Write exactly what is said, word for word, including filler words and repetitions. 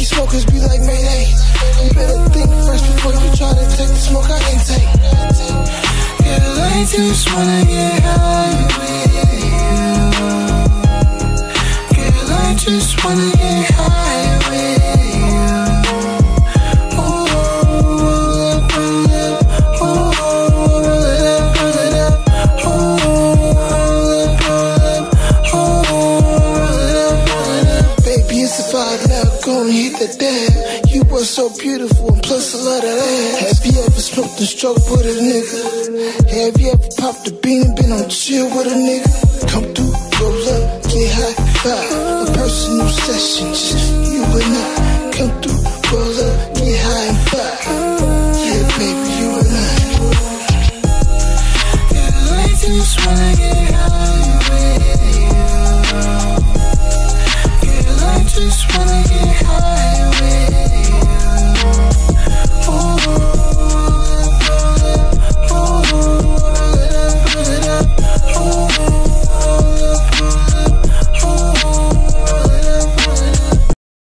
Junkie smokers be like Mayday. You better think first before you try to take the smoke I can take. Girl, I just wanna get high with you. Girl, I just wanna get high with you. Oh, roll up, roll up, oh, roll it up, roll it up, oh, roll up, roll up, oh, roll it up, roll it up. Baby, it's a vibe now, go and hit the dab. You were so beautiful and plus a lot of ass. Have you ever smoked and stroked with a nigga? Have you ever popped a bean and been on chill with a nigga? Come through, roll up, get high, vibe. A personal session, just you and I. Come through, roll up, get high and vibe. Yeah, baby, you and I. Girl, I just wanna get